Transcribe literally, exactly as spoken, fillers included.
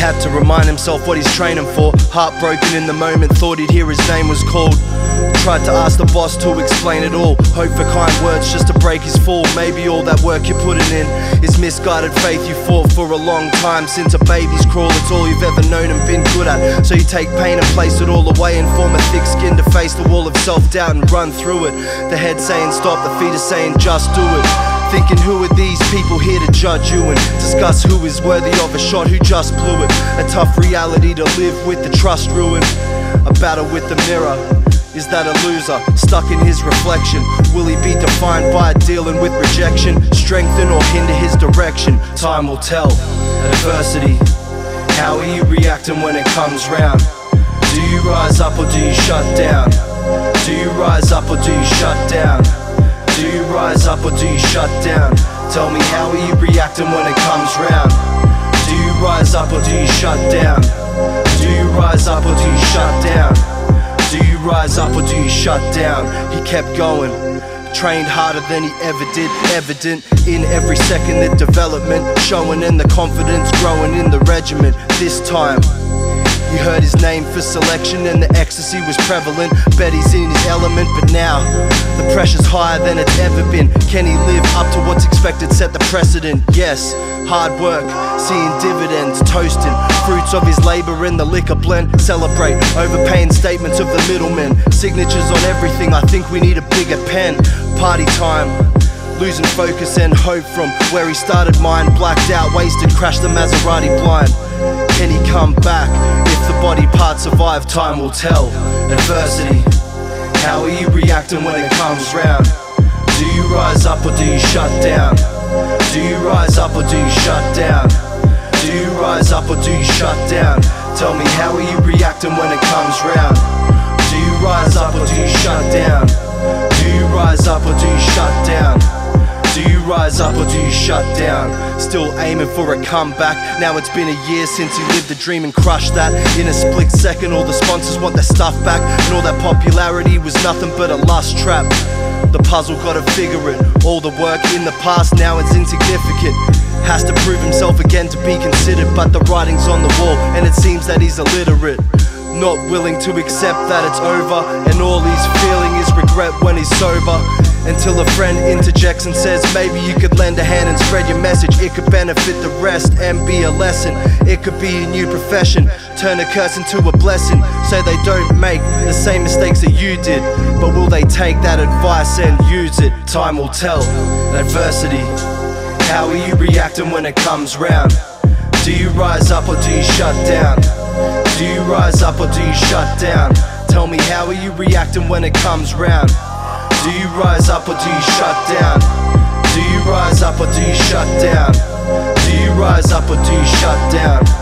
had to remind himself what he's training for. Heartbroken in the moment, thought he'd hear his name was called. Tried to ask the boss to explain it all. Hope for kind words just to break his fall. Maybe all that work you're putting in is misguided faith you fought for a long time. Since a baby's crawl, it's all you've ever known and been good at. So you take pain and place it all away and form a thick skin to face the wall of self-doubt and run through it. The head saying stop, the feet are saying just do it. Thinking who are these people here to judge you and discuss who is worthy of a shot, who just blew it. A tough reality to live with, the trust ruined. A battle with the mirror. Is that a loser, stuck in his reflection? Will he be defined by dealing with rejection? Strengthen or hinder his direction? Time will tell. Adversity, how are you reacting when it comes round? Do you rise up or do you shut down? Do you rise up or do you shut down? Do you rise up or do you shut down? Tell me, how are you reacting when it comes round? Do you rise up or do you shut down? Do you rise up or do you shut down? Do you rise up or do you shut down? He kept going, trained harder than he ever did. Evident in every second the development, showing in the confidence growing in the regiment. This time you heard his name for selection and the ecstasy was prevalent. Bet he's in his element, but now the pressure's higher than it's ever been. Can he live up to what's expected, set the precedent? Yes, hard work, seeing dividends, toasting fruits of his labor in the liquor blend. Celebrate overpaying statements of the middlemen. Signatures on everything, I think we need a bigger pen. Party time, losing focus and hope from where he started. Mind blacked out, wasted, crashed the Maserati blind. Can he come back? If the body parts survive, time will tell. Adversity, how are you reacting when it comes round? Do you rise up or do you shut down? Do you rise up or do you shut down? Do you rise up or do you shut down? Tell me, how are you reacting when it comes round? Do you rise up or do you shut down? Do you rise up or do you shut down? Do you rise up or do you shut down? Still aiming for a comeback. Now it's been a year since he lived the dream and crushed that. In a split second all the sponsors want their stuff back, and all that popularity was nothing but a lust trap. The puzzle, gotta figure it. All the work in the past, now it's insignificant. Has to prove himself again to be considered, but the writing's on the wall and it seems that he's illiterate. Not willing to accept that it's over, and all he's feeling is regret when he's sober. Until a friend interjects and says, maybe you could lend a hand and spread your message. It could benefit the rest and be a lesson. It could be a new profession, turn a curse into a blessing. Say they don't make the same mistakes that you did, but will they take that advice and use it? Time will tell. Adversity, how are you reacting when it comes round? Do you rise up or do you shut down? Do you rise up or do you shut down? Tell me, how are you reacting when it comes round? Do you rise up or do you shut down? Do you rise up or do you shut down? Do you rise up or do you shut down?